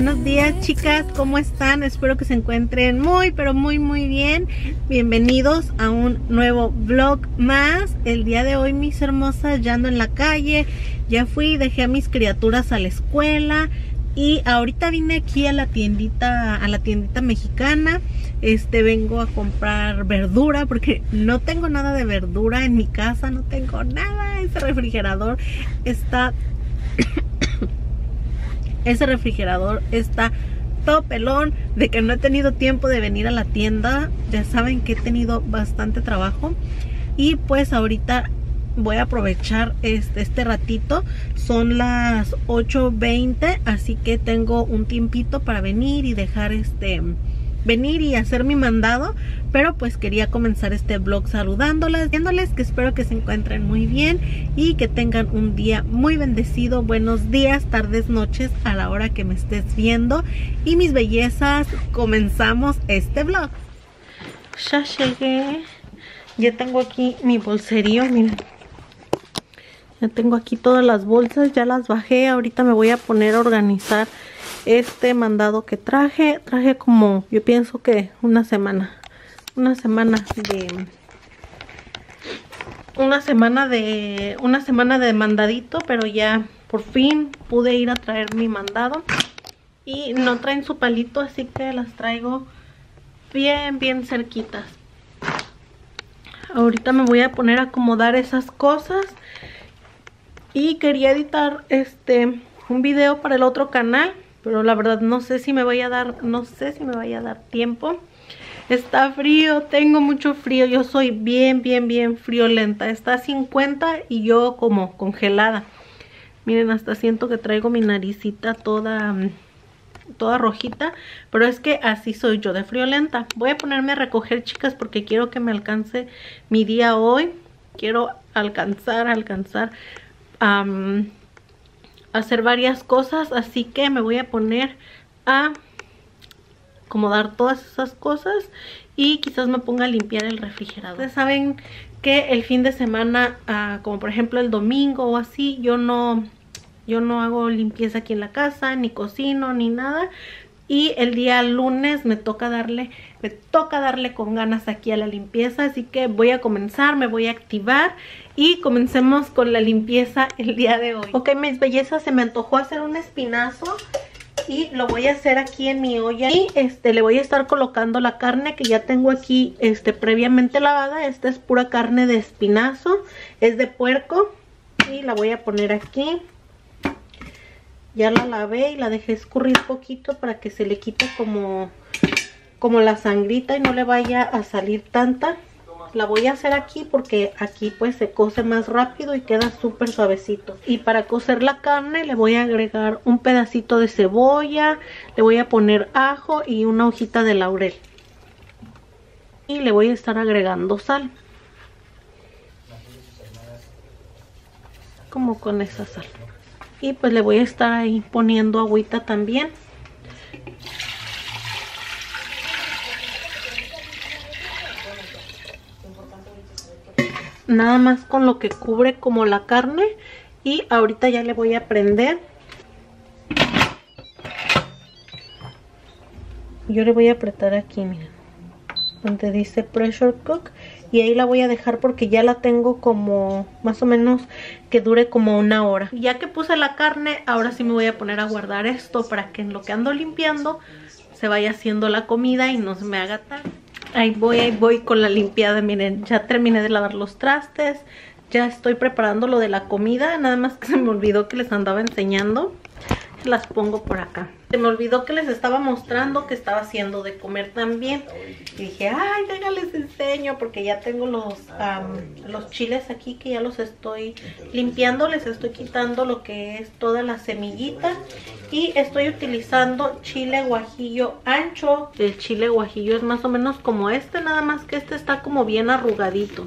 Buenos días, chicas, ¿cómo están? Espero que se encuentren muy, pero muy bien. Bienvenidos a un nuevo vlog más. El día de hoy, mis hermosas, ya ando en la calle. Ya fui, dejé a mis criaturas a la escuela. Y ahorita vine aquí a la tiendita mexicana. Vengo a comprar verdura porque no tengo nada de verdura en mi casa, no tengo nada. Ese refrigerador está todo pelón, de que no he tenido tiempo de venir a la tienda. Ya saben que he tenido bastante trabajo y pues ahorita voy a aprovechar este ratito. Son las 8:20, así que tengo un tiempito para venir y dejar venir y hacer mi mandado. Pero pues quería comenzar este vlog saludándolas, diciéndoles que espero que se encuentren muy bien y que tengan un día muy bendecido. Buenos días, tardes, noches, a la hora que me estés viendo. Y mis bellezas, comenzamos este vlog. Ya llegué, ya tengo aquí mi bolserío, miren. Ya tengo aquí todas las bolsas, ya las bajé. Ahorita me voy a poner a organizar este mandado que traje. Traje como, yo pienso que una semana de mandadito, pero ya por fin pude ir a traer mi mandado. Y no traen su palito, así que las traigo bien cerquitas. Ahorita me voy a poner a acomodar esas cosas. Y quería editar un video para el otro canal, pero la verdad no sé si me vaya a dar tiempo. Está frío, tengo mucho frío. Yo soy bien friolenta. Está a 50 y yo como congelada. Miren, hasta siento que traigo mi naricita toda rojita, pero es que así soy yo de friolenta. Voy a ponerme a recoger, chicas, porque quiero que me alcance mi día hoy. Quiero alcanzar hacer varias cosas, así que me voy a poner a acomodar todas esas cosas y quizás me ponga a limpiar el refrigerador. Ustedes saben que el fin de semana, como por ejemplo el domingo o así, yo no hago limpieza aquí en la casa, ni cocino, ni nada. Y el día lunes me toca darle con ganas aquí a la limpieza. Así que voy a comenzar, me voy a activar y comencemos con la limpieza el día de hoy. Ok, mis bellezas, se me antojó hacer un espinazo y lo voy a hacer aquí en mi olla. Y le voy a estar colocando la carne que ya tengo aquí previamente lavada. Esta es pura carne de espinazo, es de puerco y la voy a poner aquí. Ya la lavé y la dejé escurrir poquito para que se le quite como la sangrita y no le vaya a salir tanta. La voy a hacer aquí porque aquí pues se cose más rápido y queda súper suavecito. Y para cocer la carne le voy a agregar un pedacito de cebolla, le voy a poner ajo y una hojita de laurel. Y le voy a estar agregando sal. Como con esa sal. Y pues le voy a estar ahí poniendo agüita también. Nada más con lo que cubre como la carne. Y ahorita ya le voy a prender. Yo le voy a apretar aquí, miren, donde dice pressure cook. Y ahí la voy a dejar porque ya la tengo como más o menos que dure como una hora. Ya que puse la carne, ahora sí me voy a poner a guardar esto para que en lo que ando limpiando se vaya haciendo la comida y no se me haga tarde. Ahí voy con la limpiada. Miren, ya terminé de lavar los trastes. Ya estoy preparando lo de la comida. Nada más que se me olvidó que les andaba enseñando. Las pongo por acá. Se me olvidó que les estaba mostrando que estaba haciendo de comer también. Y dije, ay, déjales enseño, porque ya tengo los chiles aquí que ya los estoy limpiando. Les estoy quitando lo que es toda la semillita. Y estoy utilizando chile guajillo ancho. El chile guajillo es más o menos como nada más que está como bien arrugadito.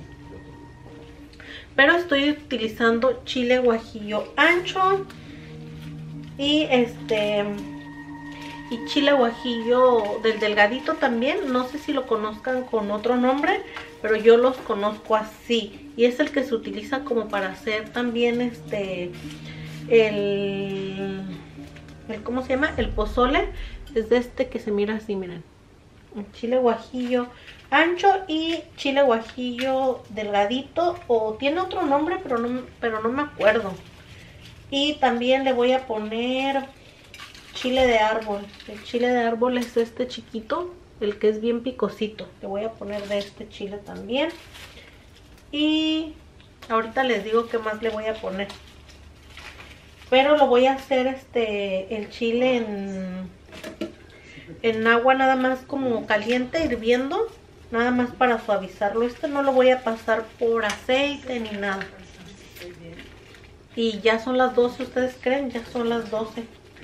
Pero estoy utilizando chile guajillo ancho. Y chile guajillo del delgadito también. No sé si lo conozcan con otro nombre, pero yo los conozco así. Y es el que se utiliza como para hacer también ¿cómo se llama? El pozole es de este que se mira así, miren. Un chile guajillo ancho y chile guajillo delgadito, o tiene otro nombre, pero no me acuerdo. Y también le voy a poner chile de árbol. El chile de árbol es este chiquito, el que es bien picosito. Le voy a poner de este chile también. Y ahorita les digo qué más le voy a poner. Pero lo voy a hacer el chile en agua nada más como caliente, hirviendo. Nada más para suavizarlo. No lo voy a pasar por aceite ni nada. Y ya son las 12, ¿ustedes creen? Ya son las 12.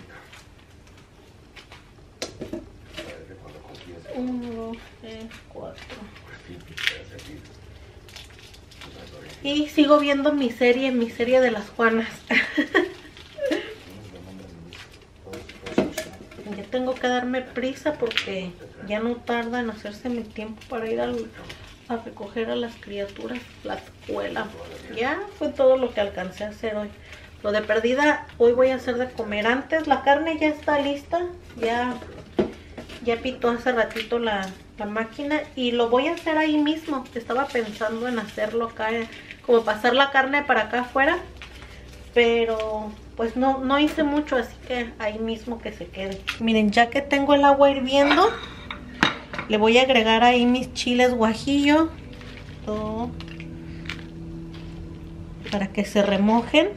1, 2, 3, 4. Y sigo viendo mi serie de las Juanas. Ya tengo que darme prisa porque ya no tarda en hacerse mi tiempo para ir a recoger a las criaturas a la escuela. Ya fue todo lo que alcancé a hacer hoy. Lo de perdida, hoy voy a hacer de comer. Antes la carne ya está lista. Ya pitó hace ratito la máquina. Y lo voy a hacer ahí mismo. Estaba pensando en hacerlo acá, como pasar la carne para acá afuera. Pero pues no hice mucho, así que ahí mismo que se quede. Miren, ya que tengo el agua hirviendo, le voy a agregar ahí mis chiles guajillo, todo, para que se remojen.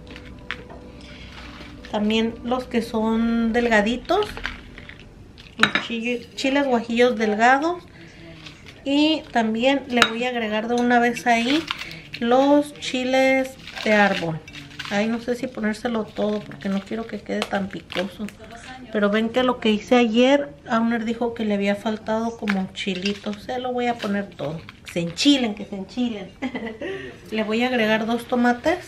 También los que son delgaditos, los chiles guajillos delgados. Y también le voy a agregar de una vez ahí los chiles de árbol. Ahí no sé si ponérselo todo porque no quiero que quede tan picoso. Pero ven que lo que hice ayer, Auner dijo que le había faltado como chilitos. Se lo voy a poner todo. Que se enchilen. Le voy a agregar 2 tomates.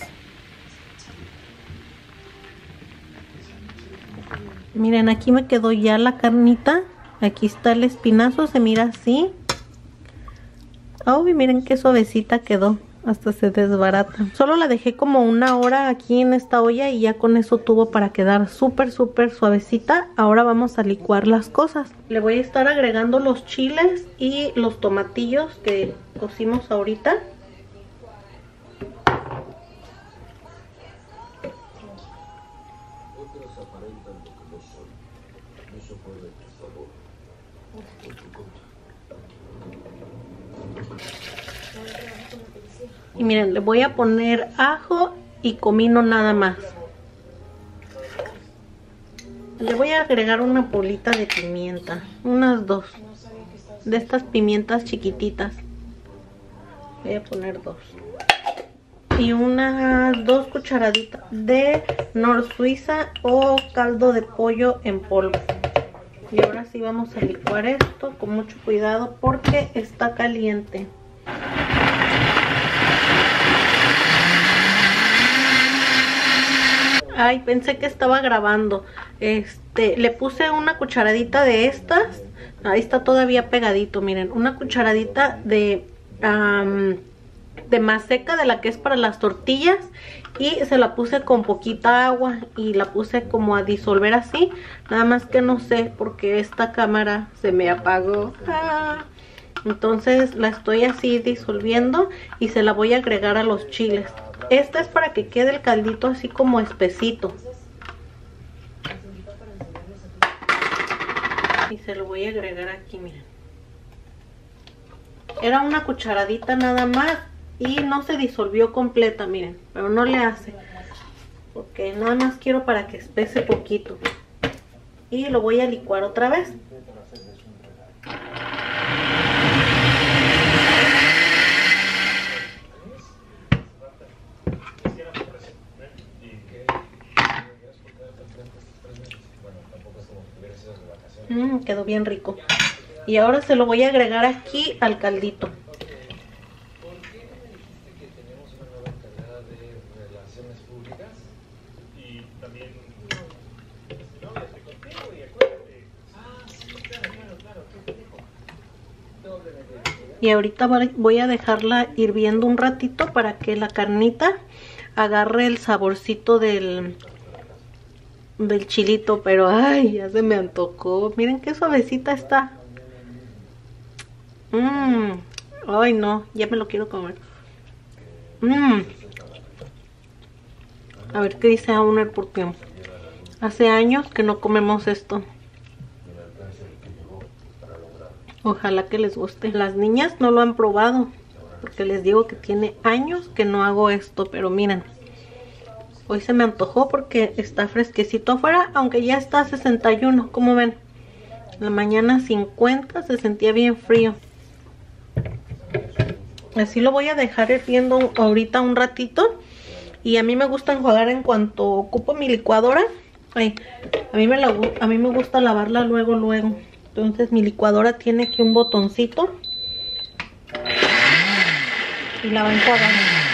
Miren, aquí me quedó ya la carnita. Aquí está el espinazo, se mira así. Uy, miren qué suavecita quedó. Hasta se desbarata. Solo la dejé como 1 hora aquí en esta olla y ya con eso tuvo para quedar súper suavecita. Ahora vamos a licuar las cosas. Le voy a estar agregando los chiles y los tomatillos que cocimos ahorita. Y miren, le voy a poner ajo y comino nada más. Le voy a agregar una bolita de pimienta, unas 2 de estas pimientas chiquititas. Voy a poner 2. Y unas 2 cucharaditas de Nor Suiza o caldo de pollo en polvo. Y ahora sí vamos a licuar esto con mucho cuidado porque está caliente. Ay, pensé que estaba grabando. Le puse una cucharadita de estas. Ahí está todavía pegadito, miren. Una cucharadita de maseca, de la que es para las tortillas. Y se la puse con poquita agua. Y la puse como a disolver así. Nada más que no sé porque esta cámara se me apagó. Entonces la estoy así disolviendo. Y se la voy a agregar a los chiles. Esta es para que quede el caldito así como espesito. Y se lo voy a agregar aquí, miren. Era una cucharadita nada más y no se disolvió completa, miren. Pero no le hace. Porque nada más quiero para que espese poquito. Y lo voy a licuar otra vez. Quedó bien rico. Y ahora se lo voy a agregar aquí al caldito. Y ahorita voy a dejarla hirviendo un ratito para que la carnita agarre el saborcito del del chilito, pero ay, ya se me antojó. Miren qué suavecita está. Ay, no, ya me lo quiero comer. A ver qué dice Auner, porque hace años que no comemos esto. Ojalá que les guste. Las niñas no lo han probado, porque les digo que tiene años que no hago esto. Pero miren, hoy se me antojó porque está fresquecito afuera, aunque ya está a 61, como ven. En la mañana 50, se sentía bien frío. Así lo voy a dejar hirviendo ahorita un ratito. Y a mí me gusta enjuagar en cuanto ocupo mi licuadora. Ay, a mí me gusta lavarla luego. Entonces mi licuadora tiene aquí un botoncito y la va a enjuagar.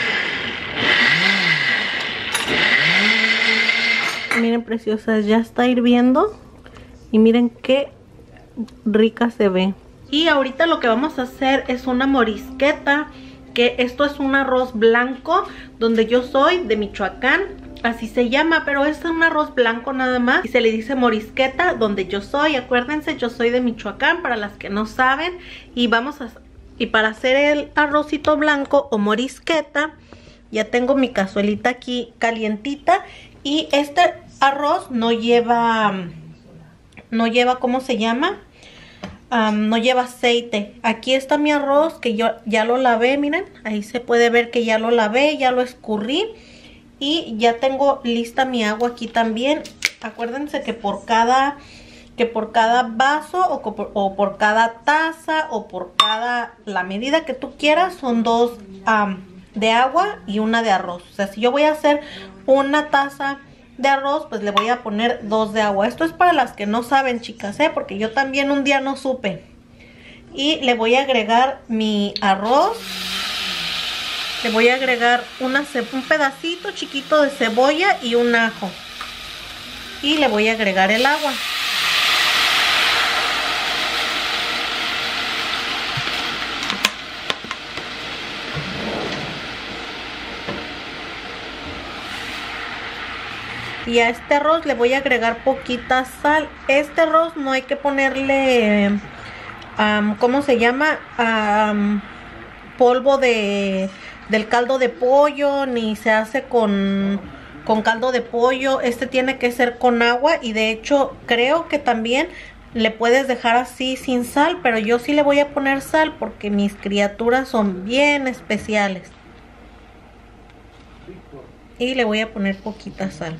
Miren, preciosas, ya está hirviendo. Y miren qué rica se ve. Y ahorita lo que vamos a hacer es una morisqueta. Que esto es un arroz blanco, donde yo soy de Michoacán, así se llama, pero es un arroz blanco nada más. Y se le dice morisqueta donde yo soy. Acuérdense, yo soy de Michoacán, para las que no saben. Y para hacer el arrocito blanco o morisqueta, ya tengo mi cazuelita aquí calientita. Y este arroz no lleva, ¿cómo se llama? No lleva aceite. Aquí está mi arroz, que yo ya lo lavé, miren, ahí se puede ver que ya lo lavé, ya lo escurrí. Y ya tengo lista mi agua aquí también. Acuérdense que por cada vaso o por cada taza o por la medida que tú quieras, son 2 de agua y 1 de arroz. O sea, si yo voy a hacer una taza de arroz, pues le voy a poner 2 de agua. Esto es para las que no saben, chicas, porque yo también un día no supe. Y le voy a agregar mi arroz. Le voy a agregar un pedacito chiquito de cebolla y un ajo. Y le voy a agregar el agua. Y a este arroz le voy a agregar poquita sal. Este arroz no hay que ponerle, ¿cómo se llama? Polvo del caldo de pollo, ni se hace con caldo de pollo. Este tiene que ser con agua, y de hecho creo que también le puedes dejar así sin sal, pero yo sí le voy a poner sal porque mis criaturas son bien especiales. Y le voy a poner poquita sal.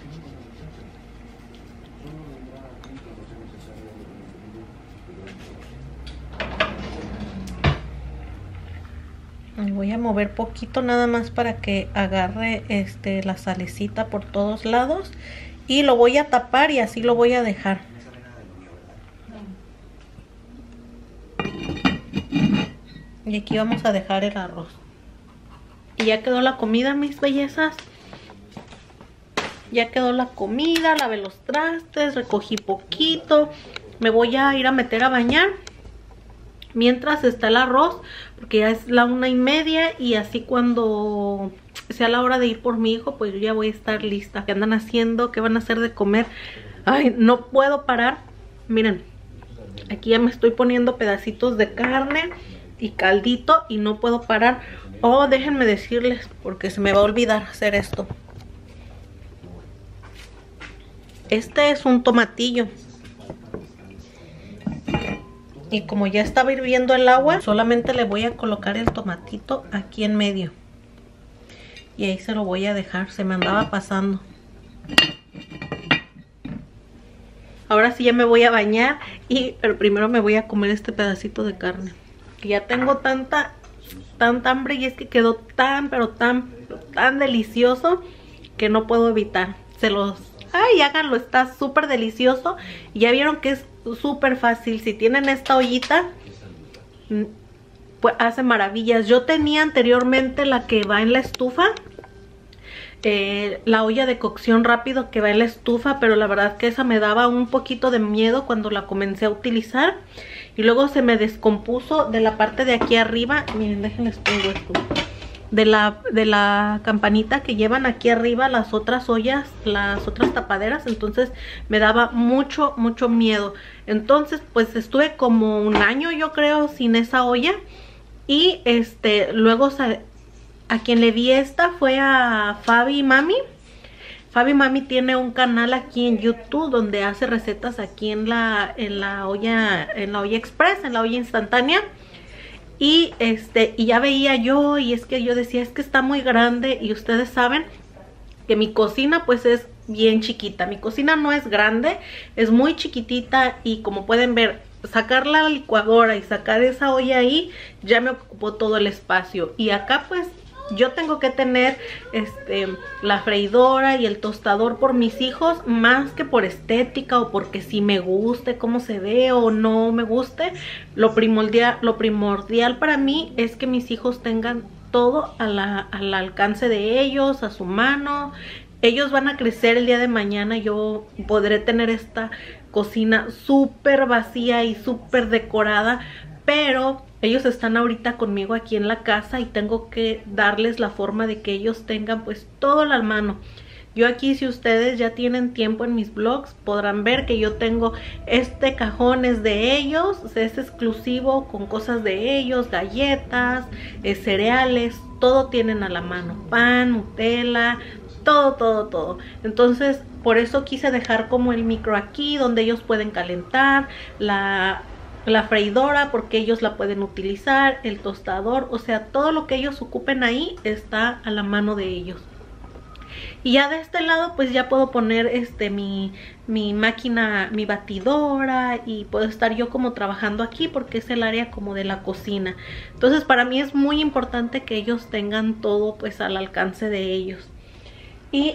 Voy a mover poquito nada más para que agarre la salecita por todos lados. Y lo voy a tapar y así lo voy a dejar. Y aquí vamos a dejar el arroz. Y ya quedó la comida, mis bellezas. Ya quedó la comida, lavé los trastes, recogí poquito. Me voy a ir a meter a bañar mientras está el arroz, porque ya es la 1:30, y así cuando sea la hora de ir por mi hijo, pues yo ya voy a estar lista. ¿Qué andan haciendo? ¿Qué van a hacer de comer? Ay, no puedo parar. Miren, aquí ya me estoy poniendo pedacitos de carne y caldito y no puedo parar. Oh, déjenme decirles, porque se me va a olvidar hacer esto. Este es un tomatillo. Y como ya estaba hirviendo el agua, solamente le voy a colocar el tomatito aquí en medio. Y ahí se lo voy a dejar, se me andaba pasando. Ahora sí ya me voy a bañar, pero primero me voy a comer este pedacito de carne. Que ya tengo tanta hambre, y es que quedó pero tan delicioso que no puedo evitar. Ay, háganlo, está súper delicioso. Y ya vieron que es súper fácil. Si tienen esta ollita, pues hace maravillas. Yo tenía anteriormente la que va en la estufa, la olla de cocción rápido que va en la estufa, pero la verdad que esa me daba un poquito de miedo cuando la comencé a utilizar. Y luego se me descompuso de la parte de aquí arriba. Miren, déjenles pongo esto. la campanita que llevan aquí arriba las otras ollas, las otras tapaderas. Entonces me daba mucho miedo. Entonces pues estuve como un año, yo creo, sin esa olla. Y luego a quien le di esta fue a Fabi Mami. Fabi Mami tiene un canal aquí en YouTube donde hace recetas aquí en la olla express, en la olla instantánea. Y ya veía yo, y es que yo decía, es que está muy grande. Y ustedes saben que mi cocina pues es bien chiquita. Mi cocina no es grande, es muy chiquitita. Y como pueden ver, sacar la licuadora y sacar esa olla ahí ya me ocupó todo el espacio. Y acá pues yo tengo que tener la freidora y el tostador por mis hijos, más que por estética o porque si me guste cómo se ve o no me guste. Lo primordial para mí es que mis hijos tengan todo al alcance de ellos, a su mano. Ellos van a crecer el día de mañana. Yo podré tener esta cocina súper vacía y súper decorada, pero ellos están ahorita conmigo aquí en la casa y tengo que darles la forma de que ellos tengan pues todo a la mano. Yo aquí, si ustedes ya tienen tiempo en mis vlogs, podrán ver que yo tengo este cajón es de ellos, es exclusivo con cosas de ellos, galletas, cereales, todo tienen a la mano, pan, Nutella, todo. Entonces por eso quise dejar como el micro aquí donde ellos pueden calentar, la freidora porque ellos la pueden utilizar, el tostador, o sea, todo lo que ellos ocupen ahí está a la mano de ellos. Y ya de este lado pues ya puedo poner mi máquina, mi batidora, y puedo estar yo como trabajando aquí porque es el área como de la cocina. Entonces para mí es muy importante que ellos tengan todo pues al alcance de ellos. Y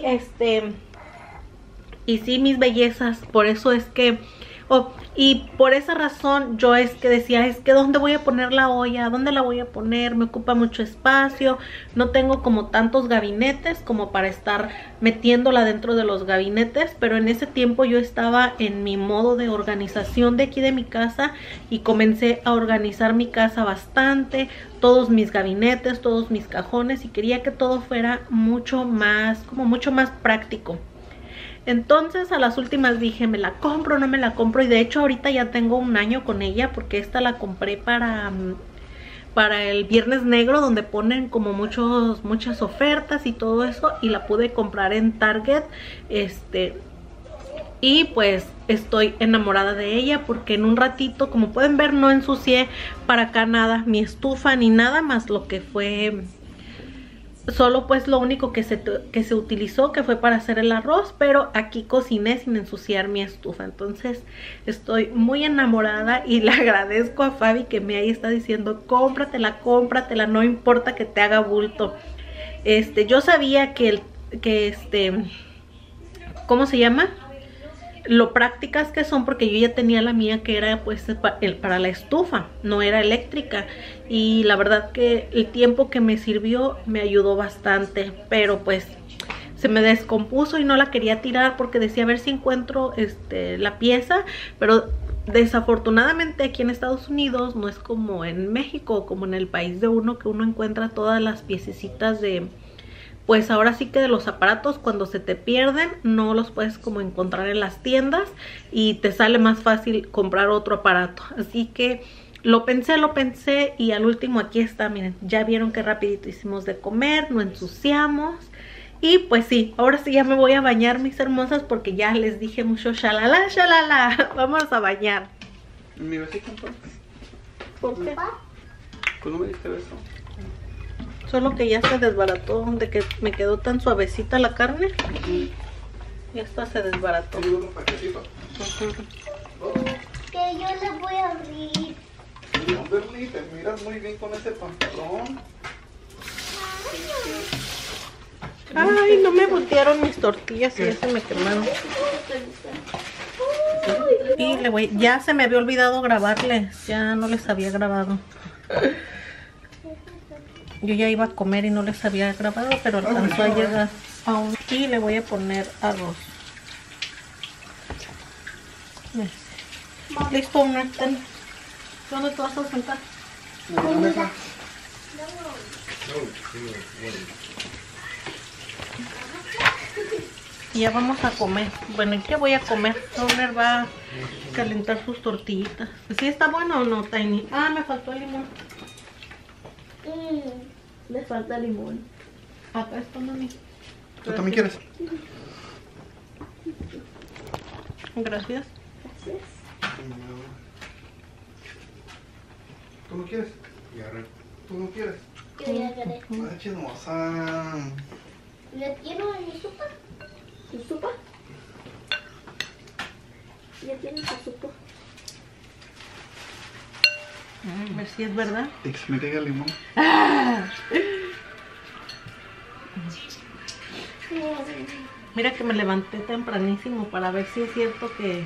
y sí, mis bellezas, por eso es que y por esa razón yo decía, es que ¿dónde voy a poner la olla? ¿Dónde la voy a poner? Me ocupa mucho espacio, no tengo como tantos gabinetes como para estar metiéndola dentro de los gabinetes. Pero en ese tiempo yo estaba en mi modo de organización de aquí de mi casa y comencé a organizar mi casa bastante, todos mis gabinetes, todos mis cajones, y quería que todo fuera mucho más práctico. Entonces a las últimas dije, ¿me la compro o no me la compro? Y de hecho ahorita ya tengo un año con ella, porque esta la compré para el Viernes Negro, donde ponen como muchas ofertas y todo eso, y la pude comprar en Target. Y pues estoy enamorada de ella porque en un ratito, como pueden ver, no ensucié para acá nada, mi estufa ni nada más, lo que fue solo pues lo único que se utilizó, que fue para hacer el arroz, pero aquí cociné sin ensuciar mi estufa. Entonces estoy muy enamorada y le agradezco a Fabi que me ahí está diciendo, cómpratela, no importa que te haga bulto. Yo sabía que ¿cómo se llama? Lo prácticas que son, porque yo ya tenía la mía que era pues para la estufa, no era eléctrica, y la verdad que el tiempo que me sirvió me ayudó bastante. Pero pues se me descompuso y no la quería tirar porque decía a ver si encuentro la pieza, pero desafortunadamente aquí en Estados Unidos no es como en México, como en el país de uno, que uno encuentra todas las piececitas de, pues ahora sí que de los aparatos. Cuando se te pierden no los puedes como encontrar en las tiendas y te sale más fácil comprar otro aparato. Así que lo pensé y al último aquí está. Miren, ya vieron que rapidito hicimos de comer, no ensuciamos. Y pues sí, ahora sí ya me voy a bañar, mis hermosas, porque ya les dije mucho shalala. Vamos a bañar. ¿Mi besito entonces? ¿Por qué? Pues no me diste beso. Solo que ya se desbarató, de que me quedó tan suavecita la carne. Y esta se desbarató. Que yo le voy a abrir. Bernie, te miras muy bien con ese pantalón. Ay, no me voltearon mis tortillas y ya se me quemaron. Y ya se me había olvidado grabarles, ya no les había grabado. Yo ya iba a comer y no les había grabado, pero alcanzó a llegar aún. Y le voy a poner arroz. Listo, ¿dónde te vas a sentar? Y ya vamos a comer. Bueno, ¿y qué voy a comer? Roller va a calentar sus tortillitas. ¿Sí está bueno o no, Tiny? Ah, me faltó el limón. Le falta limón. Acá está, mami. ¿Tú también quieres? Gracias. Gracias. ¿Tú no quieres? ¿Tú no quieres? Yo ya agarré. Ay, chismosa. ¿Le quiero en mi sopa? ¿Su sopa? ¿Ya tiene su sopa? A ver si es verdad. Explica el limón. Mira que me levanté tempranísimo para ver si es cierto que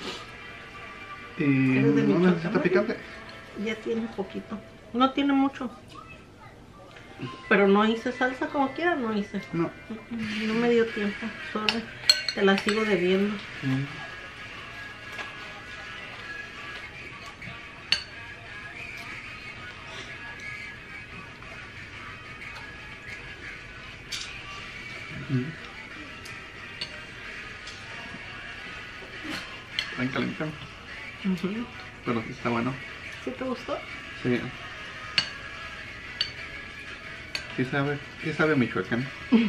¿Y ¿Eres de no Michoacán? necesita picante? ya tiene poquito. No tiene mucho. Pero no hice salsa como quiera, no hice. No. No me dio tiempo. Sorry. Te la sigo debiendo. Está caliente. Pero sí está bueno. ¿Sí te gustó? Sí. Sí sabe Michoacán.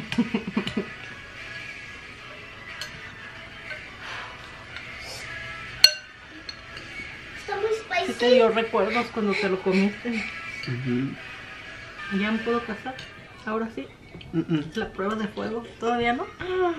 Está muy Sí spicy. te dio recuerdos cuando te lo comiste. ¿Ya me puedo casar? Ahora sí. La prueba de fuego. ¿Todavía no?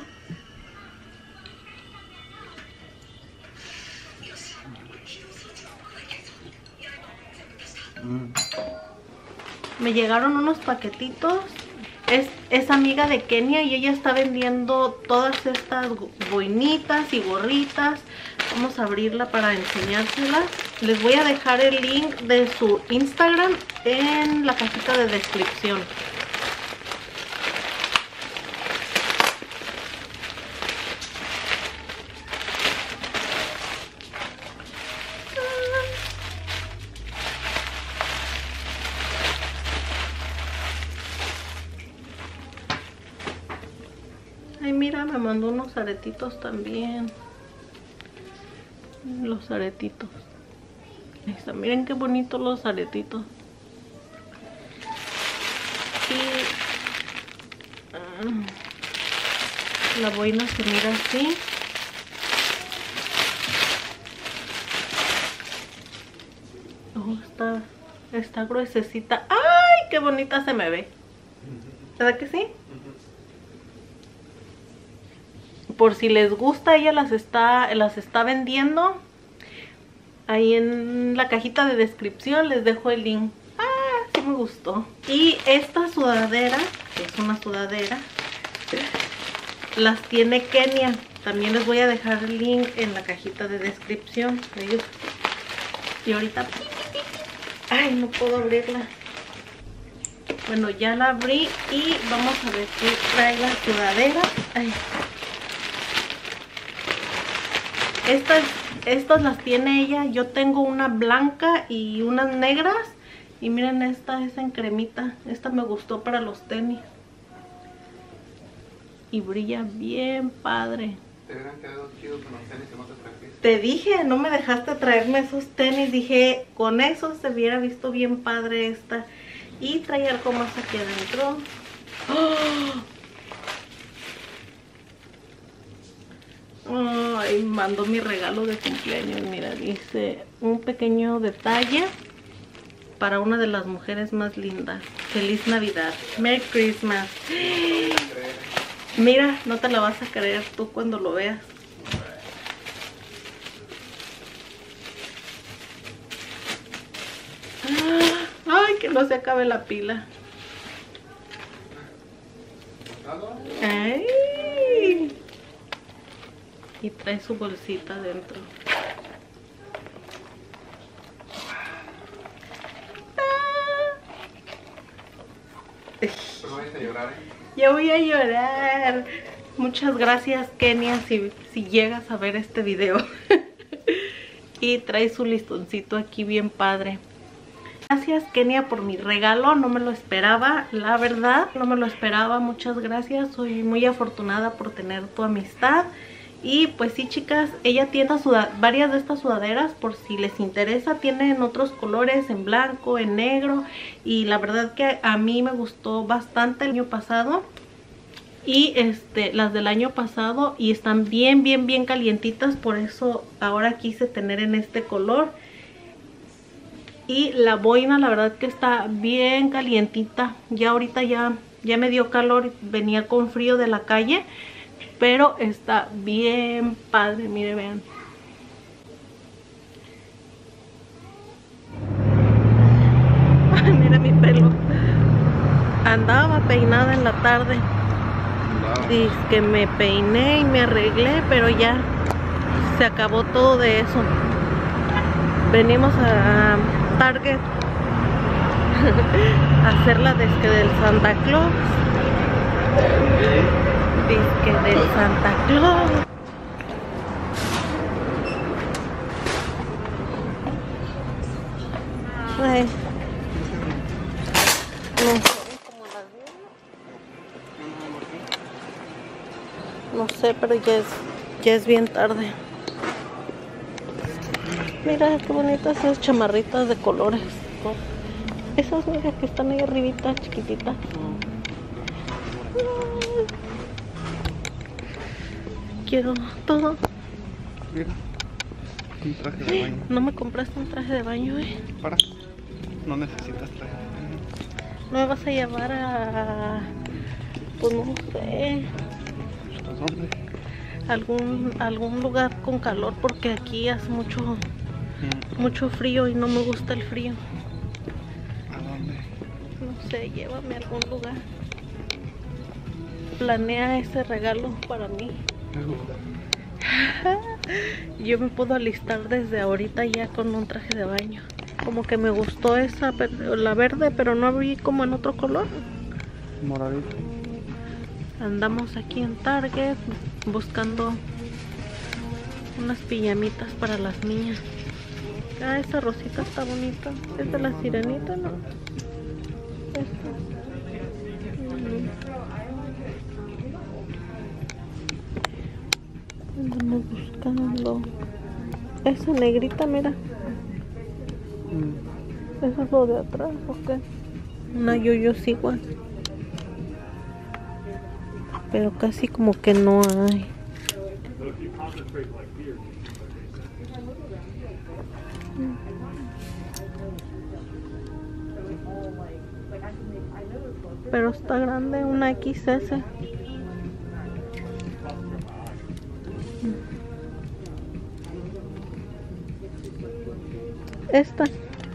Me llegaron unos paquetitos. Es amiga de Kenia y ella está vendiendo todas estas boinitas y gorritas. Vamos a abrirla para enseñárselas. Les voy a dejar el link de su Instagram en la cajita de descripción. Ay, mira, me mandó unos aretitos también. Los aretitos. Ahí está, miren qué bonitos los aretitos. Y la boina se mira así. Oh, está gruesecita. ¡Ay, qué bonita se me ve! ¿Verdad que sí? Por si les gusta, ella las está vendiendo. Ahí en la cajita de descripción les dejo el link. Ah, sí me gustó. Y esta sudadera, que es una sudadera, las tiene Kenia. También les voy a dejar el link en la cajita de descripción de ellos. Y ahorita... Ay, no puedo abrirla. Bueno, ya la abrí y vamos a ver qué trae la sudadera. Ay. Estas las tiene ella. Yo tengo una blanca y unas negras. Y miren, esta es en cremita. Esta me gustó para los tenis. Y brilla bien padre. Te hubieran quedado chidos con los tenis que no te trajiste. Te dije, no me dejaste traerme esos tenis. Dije, con esos se hubiera visto bien padre esta. Y trae algo más aquí adentro. ¡Oh! Ay, mandó mi regalo de cumpleaños. Mira, dice un pequeño detalle para una de las mujeres más lindas. Feliz Navidad. Merry Christmas. Mira, no te la vas a creer tú cuando lo veas. Ay, que no se acabe la pila. Ay. Y trae su bolsita dentro. Pero vayas a llorar, ¿eh? Ya voy a llorar. Muchas gracias, Kenia, si llegas a ver este video. Y trae su listoncito aquí bien padre. Gracias, Kenia, por mi regalo. No me lo esperaba, la verdad. No me lo esperaba. Muchas gracias. Soy muy afortunada por tener tu amistad. Y pues sí, chicas, ella tiene varias de estas sudaderas por si les interesa. Tienen otros colores, en blanco, en negro. Y la verdad que a mí me gustó bastante el año pasado. Y las del año pasado. Y están bien calientitas. Por eso ahora quise tener en este color. Y la boina la verdad que está bien calientita. Ya ahorita ya me dio calor. Venía con frío de la calle. Pero está bien padre. Mire, vean. Mira mi pelo. Andaba peinada en la tarde. Dice que me peiné y me arreglé. Pero ya se acabó todo de eso. Venimos a Target a hacer la disque del Santa Claus. Disque del Santa Claus. Ay. No sé, pero ya es bien tarde. Mira qué bonitas esas chamarritas de colores. Esas, mira, que están ahí arribita, chiquititas. Quiero todo. Mira, un traje de baño. No me compraste un traje de baño, Para. No necesitas traje de baño. No me vas a llevar a... Pues no sé. ¿A dónde? Algún lugar con calor, porque aquí hace mucho frío y no me gusta el frío. ¿A dónde? No sé, llévame a algún lugar. Planea ese regalo para mí. Yo me puedo alistar desde ahorita ya con un traje de baño. Como que me gustó esa, la verde, pero no vi como en otro color. Moradito. Andamos aquí en Target buscando unas pijamitas para las niñas. Ah, esa rosita está bonita. Es de la sirenita, ¿no? Esta. Andamos buscando esa negrita, mira. ¿Eso es lo de atrás o qué? Una yoyos igual. Pero casi como que no hay. Pero está grande, una XS. Esta.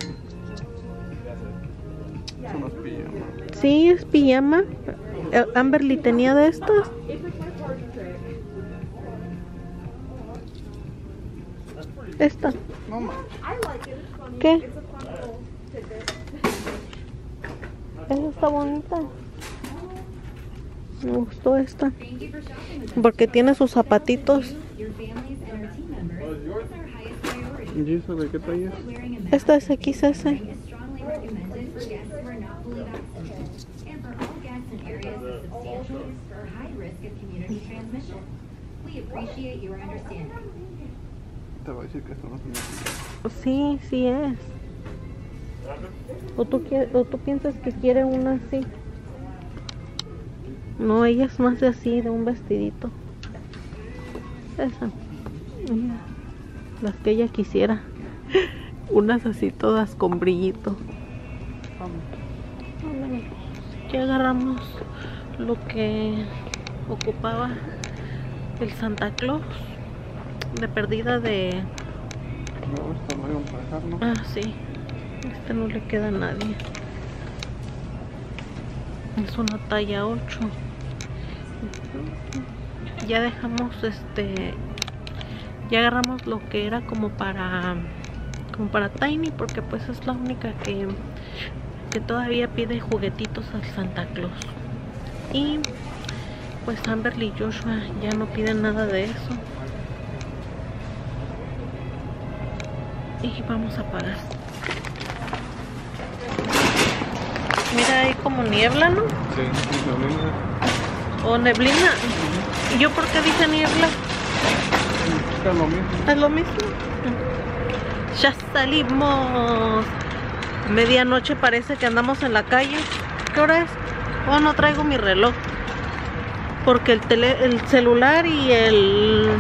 Son las pijamas. Sí, es pijama. Amberly tenía de estas. Esta. No más. ¿Qué? Esa está bonita. Me gustó esta. Porque tiene sus zapatitos. ¿Y eso de qué talla es? Esta es XS. Te voy a decir que esto no es. Sí, sí es. ¿O tú piensas que quiere una así? No, ella es más de así, de un vestidito. Esa. Mira, las que ella quisiera. Unas así todas con brillito. Ya agarramos lo que ocupaba el Santa Claus. De perdida de... No, esto no hay un pajar, ¿no? Ah, sí. Este no le queda a nadie. Es una talla 8. Ya dejamos ya agarramos lo que era como para Tiny, porque pues es la única que todavía pide juguetitos al Santa Claus. Y pues Amberly y Joshua ya no piden nada de eso. Y vamos a pagar. Mira ahí como niebla, ¿no? Sí, neblina. O neblina. ¿Y yo por qué dije niebla? Es lo mismo. ¿Es lo mismo? Ya salimos. Medianoche parece que andamos en la calle. ¿Qué hora es? Oh, no traigo mi reloj. Porque el celular y el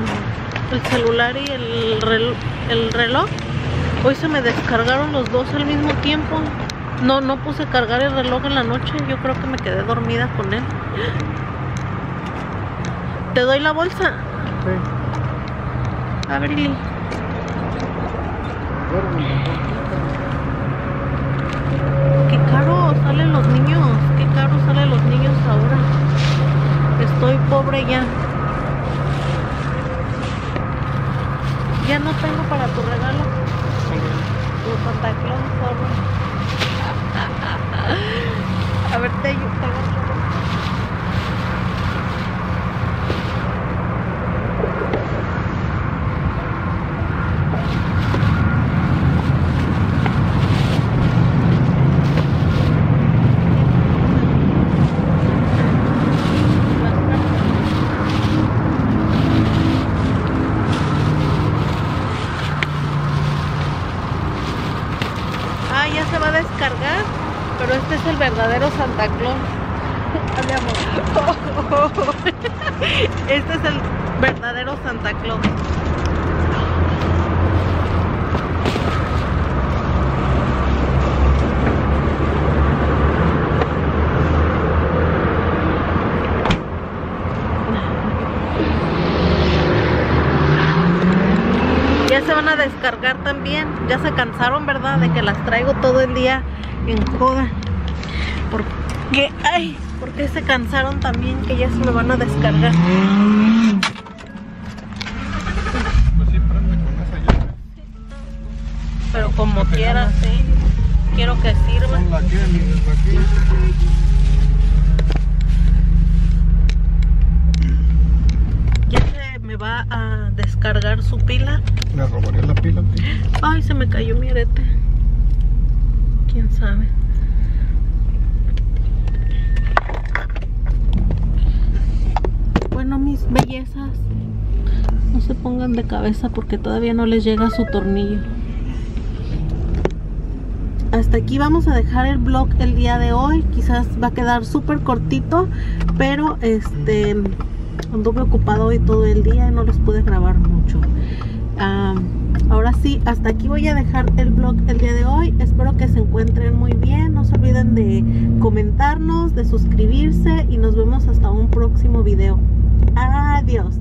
reloj hoy se me descargaron los dos al mismo tiempo. No puse a cargar el reloj en la noche. Yo creo que me quedé dormida con él. ¿Te doy la bolsa? Sí. Ábrele. Qué caro salen los niños. Qué caro salen los niños ahora. Estoy pobre ya. Ya no tengo para tu regalo. Tu Santa Claus, sorry. A ver, te ayudo. Ya se va a descargar, pero este es el verdadero Santa Claus. Mi amor. Este es el verdadero Santa Claus. Ya se van a descargar también. Ya se cansaron, ¿verdad? De que las traigo todo el día en joda. Porque, ay, porque se cansaron también que ya se me van a descargar. Pues sí, prende con esa llave. Pero como quieras, sí. Quiero que sirva. Con la que desde aquí. Ya se me va a descargar su pila. ¿Le robaría la pila? Ay, se me cayó mi arete. ¿Quién sabe? Bueno, mis bellezas, no se pongan de cabeza porque todavía no les llega su tornillo. Hasta aquí vamos a dejar el vlog el día de hoy. Quizás va a quedar súper cortito, pero anduve ocupado hoy todo el día y no les pude grabar mucho. Ahora sí, hasta aquí voy a dejar el vlog el día de hoy. Espero que se encuentren muy bien. No se olviden de comentarnos, de suscribirse y nos vemos hasta un próximo video. Adiós.